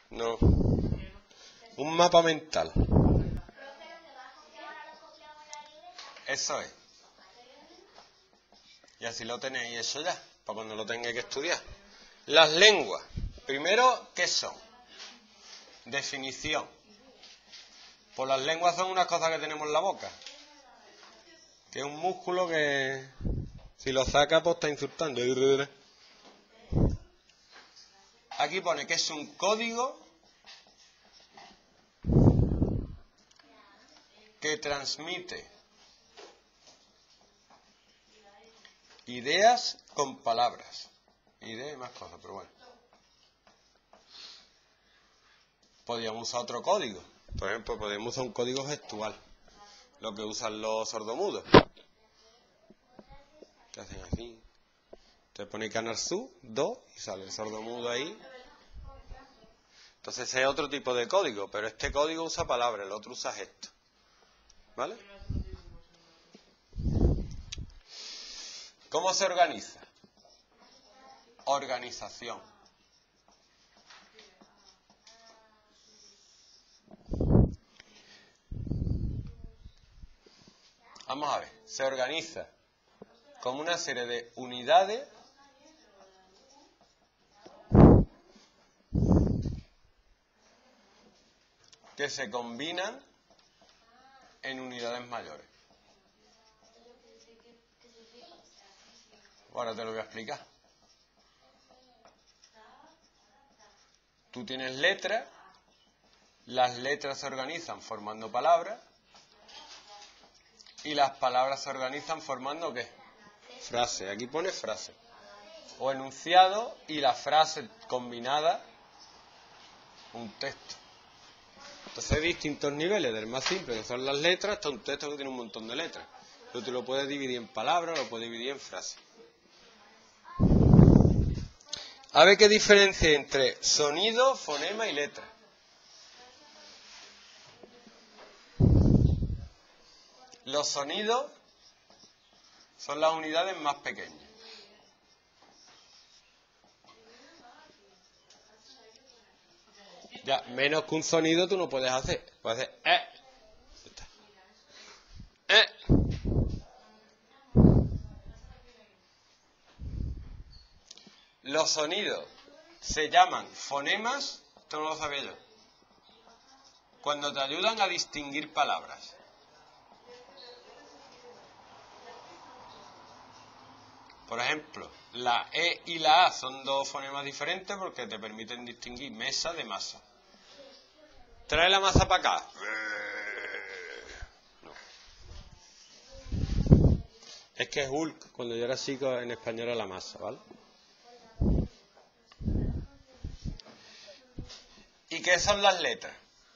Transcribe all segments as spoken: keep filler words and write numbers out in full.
No. Un mapa mental. Eso es. Y así lo tenéis eso ya, para cuando lo tengáis que estudiar. Las lenguas. Primero, ¿qué son? Definición. Pues las lenguas son unas cosas que tenemos en la boca. Que es un músculo que, si lo saca, pues está insultando. Aquí pone que es un código que transmite ideas con palabras. Ideas y más cosas, pero bueno. Podríamos usar otro código. Por ejemplo, podemos usar un código gestual. Lo que usan los sordomudos. Que hacen así. Te pone Canal Sur, dos, y sale el sordomudo ahí. Entonces ese es otro tipo de código, pero este código usa palabras, el otro usa gestos. ¿Vale? ¿Cómo se organiza? Organización. Vamos a ver, se organiza como una serie de unidades que se combinan en unidades mayores. Ahora te lo voy a explicar. Tú tienes letras, las letras se organizan formando palabras y las palabras se organizan formando ¿qué? Frase. Aquí pone frase. O enunciado y la frase combinada, un texto. Entonces hay distintos niveles, del más simple, que son las letras, hasta un texto que tiene un montón de letras. Pero tú lo puedes dividir en palabras, lo puedes dividir en frases. A ver qué diferencia hay entre sonido, fonema y letra. Los sonidos son las unidades más pequeñas. Ya, menos que un sonido tú no puedes hacer. Puedes hacer eh. Eh. Los sonidos se llaman fonemas, esto no lo sabía yo, cuando te ayudan a distinguir palabras. Por ejemplo, la E y la A son dos fonemas diferentes porque te permiten distinguir mesa de masa. Trae la masa para acá. No. Es que Hulk, cuando yo era chico, en español era la masa, ¿vale? ¿Y qué son las letras?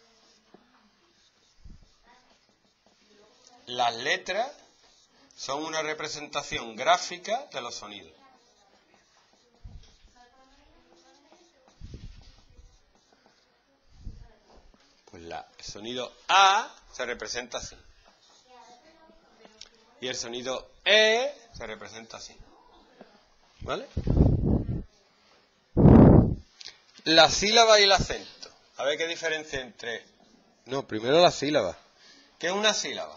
Las letras son una representación gráfica de los sonidos. Pues la, el sonido A se representa así. Y el sonido E se representa así. ¿Vale? La sílaba y el acento. A ver qué diferencia entre... No, primero la sílaba. ¿Qué es una sílaba?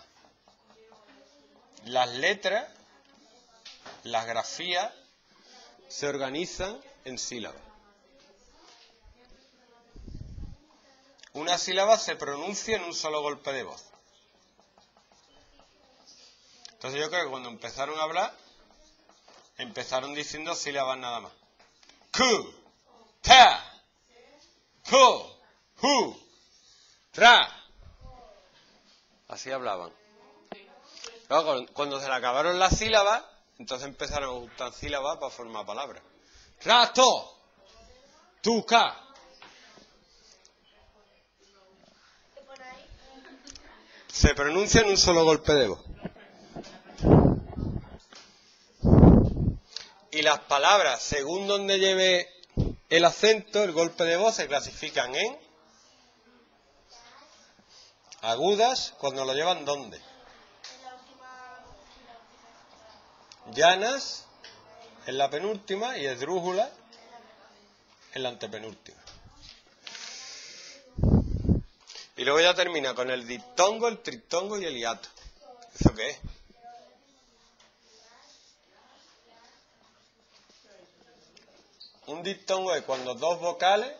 Las letras, las grafías, se organizan en sílabas. Una sílaba se pronuncia en un solo golpe de voz. Entonces yo creo que cuando empezaron a hablar, empezaron diciendo sílabas nada más. Ku, ta, ko, hu, tra. Así hablaban. Luego, cuando se le acabaron las sílabas, entonces empezaron a juntar sílabas para formar palabras. Rato, tuca. Se pronuncia en un solo golpe de voz. Y las palabras, según donde lleve el acento, el golpe de voz, se clasifican en agudas, cuando lo llevan ¿dónde? Llanas, en la penúltima, y esdrújulas, en la antepenúltima. Y luego ya termina con el diptongo, el triptongo y el hiato. ¿Eso qué es? Un diptongo es cuando dos vocales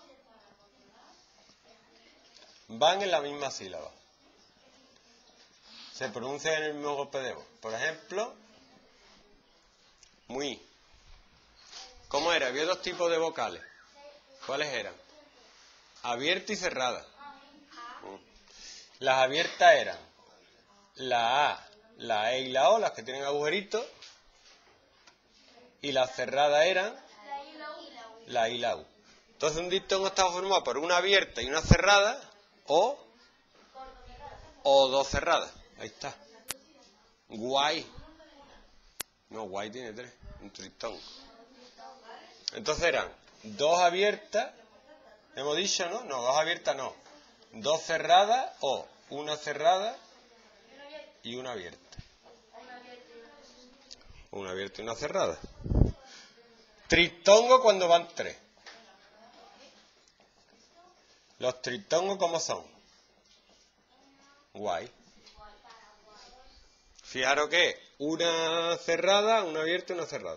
van en la misma sílaba. Se pronuncian en el mismo golpe de voz. Por ejemplo, muy. ¿Cómo era? Había dos tipos de vocales. ¿Cuáles eran? Abierta y cerrada. Las abiertas eran la A, la E y la O, las que tienen agujeritos. Y las cerradas eran la I y la U. Entonces un diptongo estaba formado por una abierta y una cerrada, o, o dos cerradas. Ahí está. Guay. No, guay tiene tres. Un triptongo. Entonces eran dos abiertas, hemos dicho, ¿no? No, dos abiertas no. Dos cerradas o una cerrada y una abierta. Una abierta y una cerrada. Triptongo cuando van tres. Los triptongos, ¿cómo son? Guay. Fijaros que una cerrada, una abierta y una cerrada.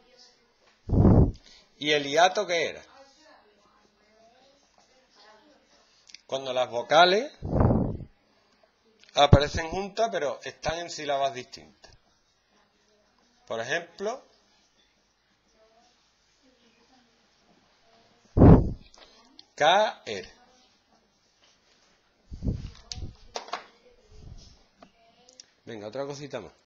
¿Y el hiato qué era? Cuando las vocales aparecen juntas, pero están en sílabas distintas. Por ejemplo, caer. Venga, otra cosita más.